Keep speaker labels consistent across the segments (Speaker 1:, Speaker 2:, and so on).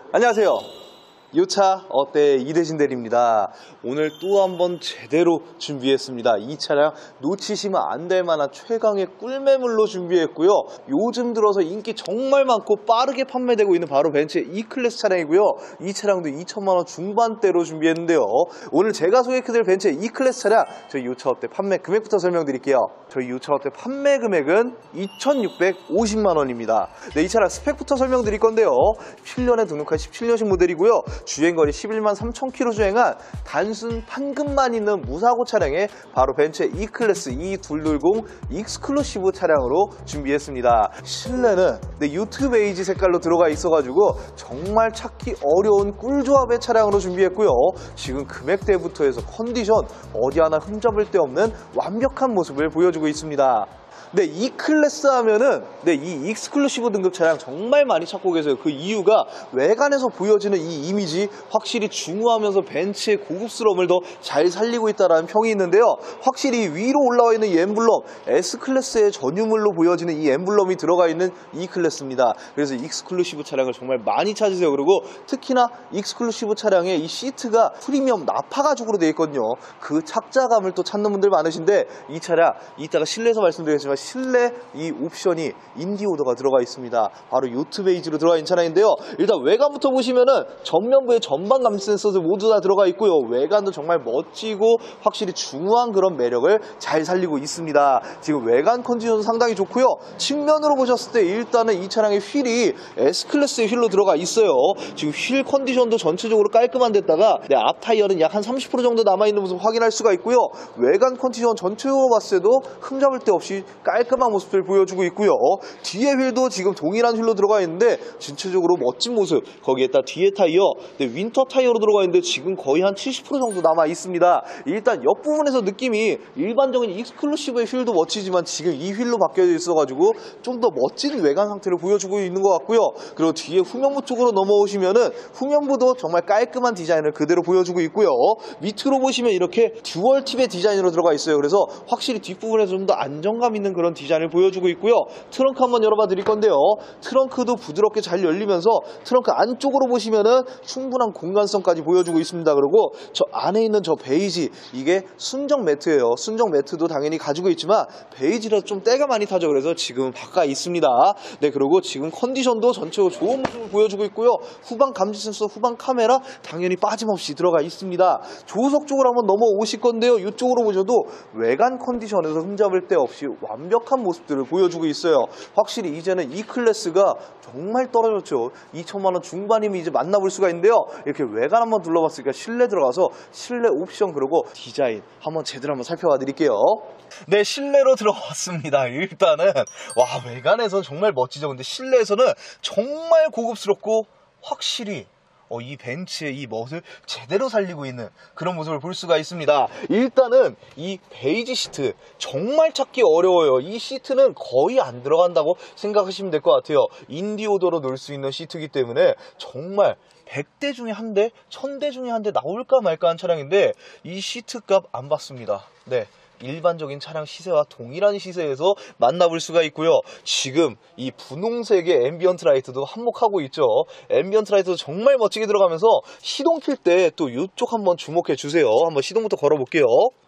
Speaker 1: 안녕하세요. 이 차 어때 이대신 대리입니다. 오늘 또 한번 제대로 준비했습니다. 이 차량 놓치시면 안 될 만한 최강의 꿀매물로 준비했고요. 요즘 들어서 인기 정말 많고 빠르게 판매되고 있는 바로 벤츠의 E클래스 차량이고요. 이 차량도 2천만 원 중반대로 준비했는데요. 오늘 제가 소개해드릴 벤츠의 E클래스 차량, 저희 이 차 어때 판매 금액부터 설명드릴게요. 저희 이 차 어때 판매 금액은 2,650만 원입니다. 네, 이 차량 스펙부터 설명드릴 건데요. 7년에 등록한 17년식 모델이고요. 주행거리 11만 3천 킬로 주행한 단순 판금만 있는 무사고 차량에 바로 벤츠의 E클래스 E220 익스클루시브 차량으로 준비했습니다. 실내는 유트 베이지 색깔로 들어가 있어가지고 정말 찾기 어려운 꿀조합의 차량으로 준비했고요. 지금 금액대부터 해서 컨디션 어디 하나 흠잡을 데 없는 완벽한 모습을 보여주고 있습니다. 네, E클래스 하면은 이 익스클루시브 등급 차량 정말 많이 찾고 계세요. 그 이유가 외관에서 보여지는 이 이미지 확실히 중후하면서 벤츠의 고급스러움을 더 잘 살리고 있다는 평이 있는데요. 확실히 위로 올라와 있는 이 엠블럼, S클래스의 전유물로 보여지는 이 엠블럼이 들어가 있는 E클래스입니다. 그래서 익스클루시브 차량을 정말 많이 찾으세요. 그리고 특히나 익스클루시브 차량의 이 시트가 프리미엄 나파 가죽으로 되어 있거든요. 그 착자감을 또 찾는 분들 많으신데, 이 차량 이따가 실내에서 말씀드리겠지만 실내 이 옵션이 인디오더가 들어가 있습니다. 바로 요트 베이지로 들어가 있는 차량인데요. 일단 외관부터 보시면은 전면부에 전방 감지 센서도 모두 다 들어가 있고요. 외관도 정말 멋지고 확실히 중후한 그런 매력을 잘 살리고 있습니다. 지금 외관 컨디션도 상당히 좋고요. 측면으로 보셨을 때 일단은 이 차량의 휠이 S클래스의 휠로 들어가 있어요. 지금 휠 컨디션도 전체적으로 깔끔한 데다가 앞 타이어는 약 한 30% 정도 남아있는 모습 확인할 수가 있고요. 외관 컨디션 전체로 봤을 때도 흠잡을 데 없이 깔끔한 모습을 보여주고 있고요. 뒤에 휠도 지금 동일한 휠로 들어가 있는데 전체적으로 멋진 모습. 거기에다 뒤에 타이어, 윈터 타이어로 들어가 있는데 지금 거의 한 70% 정도 남아 있습니다. 일단 옆부분에서 느낌이 일반적인 익스클루시브의 휠도 멋지지만 지금 이 휠로 바뀌어져 있어가지고 좀 더 멋진 외관 상태를 보여주고 있는 것 같고요. 그리고 뒤에 후면부 쪽으로 넘어오시면은 후면부도 정말 깔끔한 디자인을 그대로 보여주고 있고요. 밑으로 보시면 이렇게 듀얼 팁의 디자인으로 들어가 있어요. 그래서 확실히 뒷부분에서 좀 더 안정감 있는 그런 디자인을 보여주고 있고요. 트렁크 한번 열어봐 드릴 건데요. 트렁크도 부드럽게 잘 열리면서 트렁크 안쪽으로 보시면은 충분한 공간성까지 보여주고 있습니다. 그리고 저 안에 있는 저 베이지, 이게 순정 매트예요. 순정 매트도 당연히 가지고 있지만 베이지라서 좀 때가 많이 타죠. 그래서 지금 바깥에 있습니다. 네, 그리고 지금 컨디션도 전체적으로 좋은 모습을 보여주고 있고요. 후방 감지 센서, 후방 카메라 당연히 빠짐없이 들어가 있습니다. 조수석 쪽으로 한번 넘어오실 건데요. 이쪽으로 보셔도 외관 컨디션에서 흠잡을 데 없이 완벽한 모습들을 보여주고 있어요. 확실히 이제는 E클래스가 정말 떨어졌죠. 2천만 원 중반이면 이제 만나볼 수가 있는데요. 이렇게 외관 한번 둘러봤으니까 실내 들어가서 실내 옵션 그리고 디자인 한번 제대로 한번 살펴봐 드릴게요. 네, 실내로 들어왔습니다. 일단은 외관에서는 정말 멋지죠. 근데 실내에서는 정말 고급스럽고 확실히 이 벤츠의 이 멋을 제대로 살리고 있는 그런 모습을 볼 수가 있습니다. 일단은 이 베이지 시트 정말 찾기 어려워요. 이 시트는 거의 안 들어간다고 생각하시면 될 것 같아요. 인디오더로 넣을 수 있는 시트이기 때문에 정말 100대 중에 한 대, 1000대 중에 한 대 나올까 말까 한 차량인데 이 시트 값 안 받습니다. 네, 일반적인 차량 시세와 동일한 시세에서 만나볼 수가 있고요. 지금 이 분홍색의 앰비언트 라이트도 한몫하고 있죠. 앰비언트 라이트도 정말 멋지게 들어가면서 시동 킬 때 또 이쪽 한번 주목해 주세요. 한번 시동부터 걸어 볼게요.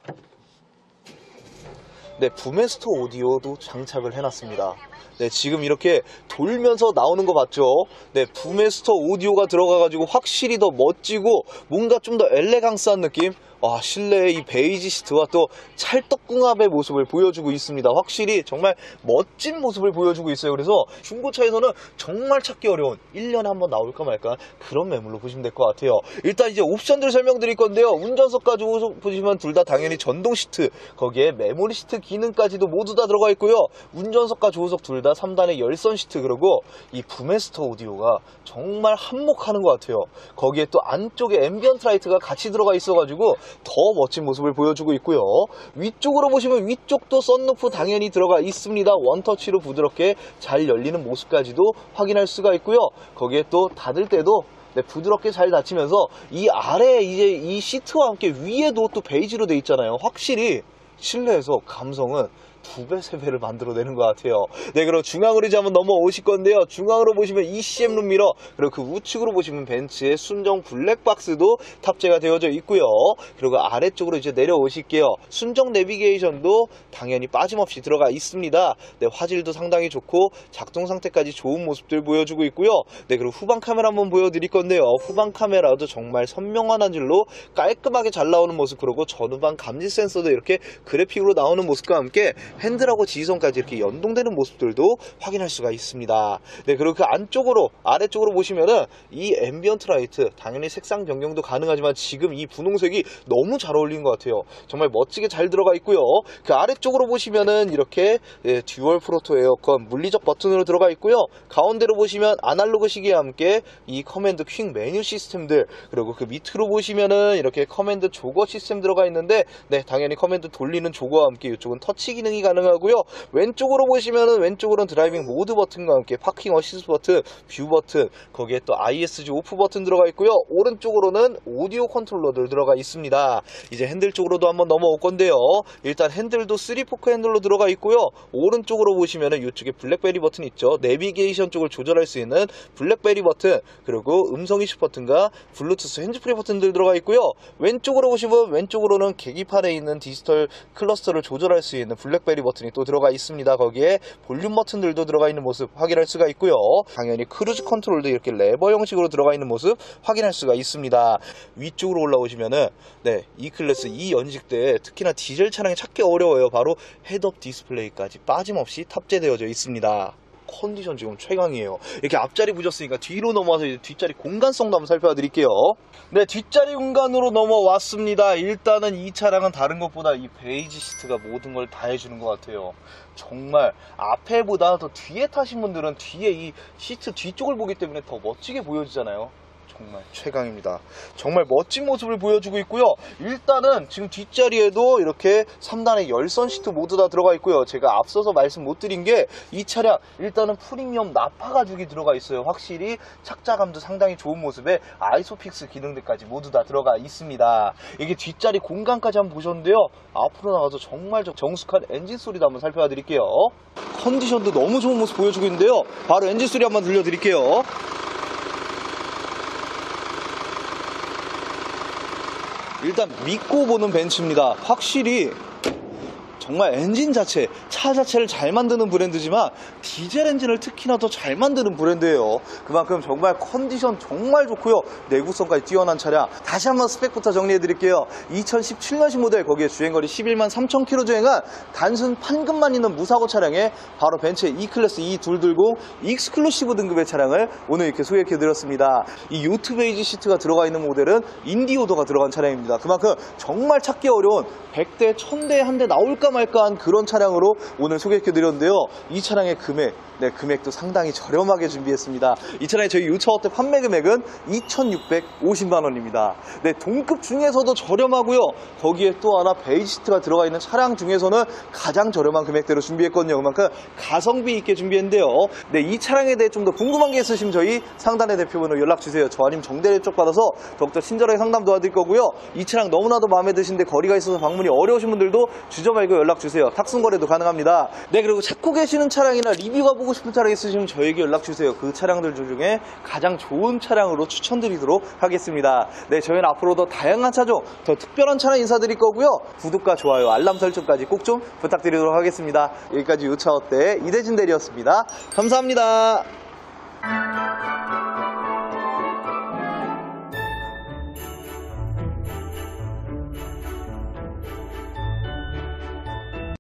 Speaker 1: 네, 부메스터 오디오도 장착을 해놨습니다. 네, 지금 이렇게 돌면서 나오는 거 봤죠? 네, 부메스터 오디오가 들어가가지고 확실히 더 멋지고 뭔가 좀 더 엘레강스한 느낌? 실내의 이 베이지 시트와 또 찰떡궁합의 모습을 보여주고 있습니다. 확실히 정말 멋진 모습을 보여주고 있어요. 그래서 중고차에서는 정말 찾기 어려운 1년에 한번 나올까 말까 그런 매물로 보시면 될 것 같아요. 일단 이제 옵션들 설명드릴 건데요. 운전석까지 보시면 둘 다 당연히 전동 시트, 거기에 메모리 시트 기능까지도 모두 다 들어가 있고요. 운전석과 조수석 둘 다 3단의 열선 시트, 그리고 이 부메스터 오디오가 정말 한몫하는 것 같아요. 거기에 또 안쪽에 앰비언트 라이트가 같이 들어가 있어가지고 더 멋진 모습을 보여주고 있고요. 위쪽으로 보시면 위쪽도 썬루프 당연히 들어가 있습니다. 원터치로 부드럽게 잘 열리는 모습까지도 확인할 수가 있고요. 거기에 또 닫을 때도 부드럽게 잘 닫히면서 이 아래 이제 이 시트와 함께 위에도 또 베이지로 돼 있잖아요. 확실히 실내에서 감성은 2배, 3배를 만들어내는 것 같아요. 네, 그럼 중앙으로 이제 한번 넘어오실 건데요. 중앙으로 보시면 ECM 룸미러, 그리고 그 우측으로 보시면 벤츠의 순정 블랙박스도 탑재가 되어져 있고요. 그리고 아래쪽으로 이제 내려오실게요. 순정 내비게이션도 당연히 빠짐없이 들어가 있습니다. 네, 화질도 상당히 좋고 작동 상태까지 좋은 모습들 보여주고 있고요. 네, 그리고 후방 카메라 한번 보여드릴 건데요. 후방 카메라도 정말 선명한 화질로 깔끔하게 잘 나오는 모습, 그리고 전후방 감지 센서도 이렇게 그래픽으로 나오는 모습과 함께 핸들하고 지시선까지 이렇게 연동되는 모습들도 확인할 수가 있습니다. 네, 그리고 그 안쪽으로 아래쪽으로 보시면은 이 앰비언트 라이트, 당연히 색상 변경도 가능하지만 지금 이 분홍색이 너무 잘 어울리는 것 같아요. 정말 멋지게 잘 들어가 있고요. 그 아래쪽으로 보시면은 이렇게 듀얼 프로토 에어컨 물리적 버튼으로 들어가 있고요. 가운데로 보시면 아날로그 시계와 함께 이 커맨드 퀵 메뉴 시스템들, 그리고 그 밑으로 보시면은 이렇게 커맨드 조거 시스템 들어가 있는데, 네, 당연히 커맨드 돌리는 조거와 함께 이쪽은 터치 기능이 가능하고요. 왼쪽으로 보시면은 왼쪽으로는 드라이빙 모드 버튼과 함께 파킹 어시스트 버튼, 뷰 버튼, 거기에 또 ISG 오프 버튼 들어가 있고요. 오른쪽으로는 오디오 컨트롤러들 들어가 있습니다. 이제 핸들 쪽으로도 한번 넘어올 건데요. 일단 핸들도 3포크 핸들로 들어가 있고요. 오른쪽으로 보시면은 이쪽에 블랙베리 버튼 있죠. 내비게이션 쪽을 조절할 수 있는 블랙베리 버튼, 그리고 음성 이식 버튼과 블루투스 핸즈프리 버튼들 들어가 있고요. 왼쪽으로 보시면 왼쪽으로는 계기판에 있는 디지털 클러스터를 조절할 수 있는 블랙베리 버튼이 또 들어가 있습니다. 거기에 볼륨 버튼들도 들어가 있는 모습 확인할 수가 있고요. 당연히 크루즈 컨트롤도 이렇게 레버 형식으로 들어가 있는 모습 확인할 수가 있습니다. 위쪽으로 올라오시면은 네, E클래스 E 연식대에 특히나 디젤 차량이 찾기 어려워요. 바로 헤드업 디스플레이까지 빠짐없이 탑재되어져 있습니다. 컨디션 지금 최강이에요. 이렇게 앞자리 부셨으니까 뒤로 넘어와서 이제 뒷자리 공간성도 한번 살펴드릴게요. 네, 뒷자리 공간으로 넘어왔습니다. 일단은 이 차량은 다른 것보다 이 베이지 시트가 모든 걸 다 해주는 것 같아요. 정말 앞에보다 더 뒤에 타신 분들은 뒤에 이 시트 뒤쪽을 보기 때문에 더 멋지게 보여지잖아요. 정말 최강입니다. 정말 멋진 모습을 보여주고 있고요. 일단은 지금 뒷자리에도 이렇게 3단의 열선 시트 모두 다 들어가 있고요. 제가 앞서서 말씀 못 드린 게 이 차량 일단은 프리미엄 나파 가죽이 들어가 있어요. 확실히 착자감도 상당히 좋은 모습에 아이소픽스 기능들까지 모두 다 들어가 있습니다. 이게 뒷자리 공간까지 한번 보셨는데요. 앞으로 나가서 정말 정숙한 엔진 소리도 한번 살펴봐 드릴게요. 컨디션도 너무 좋은 모습 보여주고 있는데요. 바로 엔진 소리 한번 들려드릴게요. 일단 믿고 보는 벤츠입니다. 확실히 정말 엔진 자체, 차 자체를 잘 만드는 브랜드지만 디젤 엔진을 특히나 더 잘 만드는 브랜드예요. 그만큼 정말 컨디션 정말 좋고요. 내구성까지 뛰어난 차량. 다시 한번 스펙부터 정리해 드릴게요. 2017년식 모델, 거기에 주행거리 11만 3천 km 주행한 단순 판금만 있는 무사고 차량에 바로 벤츠의 E클래스 E220 익스클루시브 등급의 차량을 오늘 이렇게 소개해 드렸습니다. 이 요트 베이지 시트가 들어가 있는 모델은 인디오더가 들어간 차량입니다. 그만큼 정말 찾기 어려운 100대, 1000대에 한 대 나올까 말까한 그런 차량으로 오늘 소개해드렸는데요. 이 차량의 금액, 네, 금액도 상당히 저렴하게 준비했습니다. 이 차량의 저희 유차워때 판매 금액은 2,650만 원입니다. 네, 동급 중에서도 저렴하고요. 거기에 또 하나 베이지 시트가 들어가 있는 차량 중에서는 가장 저렴한 금액대로 준비했거든요. 그만큼 가성비 있게 준비했는데요. 네, 이 차량에 대해 좀 더 궁금한 게 있으시면 저희 상단의 대표번호 연락주세요. 저 아니면 정대리 쪽 받아서 더욱더 친절하게 상담 도와드릴 거고요. 이 차량 너무나도 마음에 드시는데 거리가 있어서 방문이 어려우신 분들도 주저 말고 연락주세요. 탁송 거래도 가능합니다. 네, 그리고 찾고 계시는 차량이나 리뷰가 보고 싶은 차량 있으시면 저에게 연락주세요. 그 차량들 중에 가장 좋은 차량으로 추천드리도록 하겠습니다. 네, 저희는 앞으로도 다양한 차종, 더 특별한 차량 인사드릴 거고요. 구독과 좋아요, 알람 설정까지 꼭 좀 부탁드리도록 하겠습니다. 여기까지 유차어때 이대진 대리였습니다. 감사합니다.